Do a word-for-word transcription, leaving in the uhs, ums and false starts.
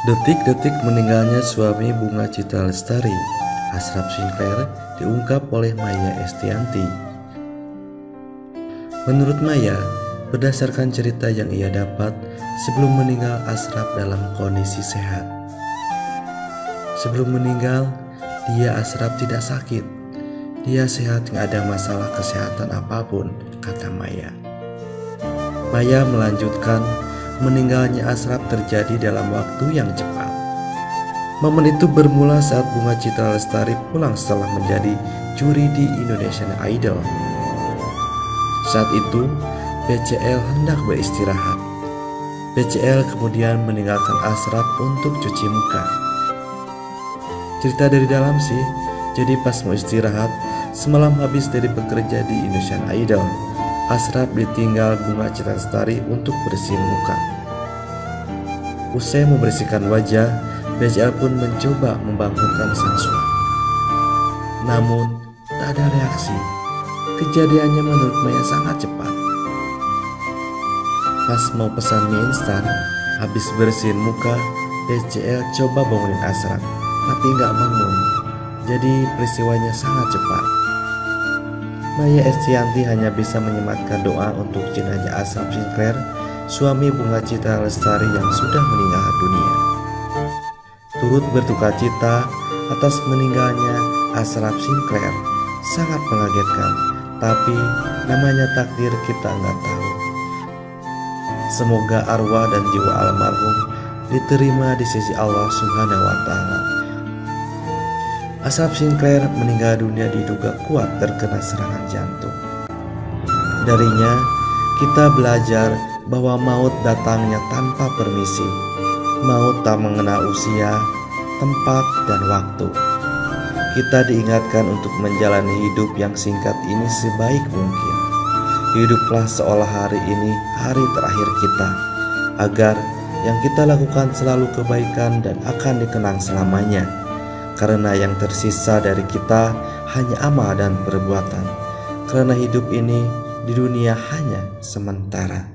Detik-detik meninggalnya suami Bunga Citra Lestari, Ashraf Sinclair, diungkap oleh Maya Estianty. Menurut Maya, berdasarkan cerita yang ia dapat, sebelum meninggal Ashraf dalam kondisi sehat. Sebelum meninggal, dia Ashraf tidak sakit. Dia sehat, nggak ada masalah kesehatan apapun, kata Maya. Maya melanjutkan, meninggalnya Ashraf terjadi dalam waktu yang cepat. Momen itu bermula saat Bunga Citra Lestari pulang setelah menjadi juri di Indonesian Idol. Saat itu, B C L hendak beristirahat. B C L kemudian meninggalkan Ashraf untuk cuci muka. Cerita dari dalam sih, jadi pas mau istirahat, semalam habis dari bekerja di Indonesian Idol, Ashraf ditinggal Bunga Citra Lestari untuk bersihin muka. Usai membersihkan wajah, B C L pun mencoba membangunkan sang suami. Namun, tak ada reaksi. Kejadiannya menurut Maya sangat cepat. Pas mau pesan mie instan, habis bersihin muka, B C L coba bangunin Ashraf, tapi nggak bangun. Jadi peristiwanya sangat cepat. Maya Estianty hanya bisa menyematkan doa untuk jenazah Ashraf Sinclair, suami Bunga Citra Lestari yang sudah meninggal dunia. Turut berduka cita atas meninggalnya Ashraf Sinclair sangat mengagetkan, tapi namanya takdir kita nggak tahu. Semoga arwah dan jiwa almarhum diterima di sisi Allah Subhanahu wa Ta'ala. Ashraf Sinclair meninggal dunia diduga kuat terkena serangan jantung. Darinya, kita belajar bahwa maut datangnya tanpa permisi. Maut tak mengenal usia, tempat, dan waktu. Kita diingatkan untuk menjalani hidup yang singkat ini sebaik mungkin. Hiduplah seolah hari ini hari terakhir kita, agar yang kita lakukan selalu kebaikan dan akan dikenang selamanya. Karena yang tersisa dari kita hanya amal dan perbuatan. Karena hidup ini di dunia hanya sementara.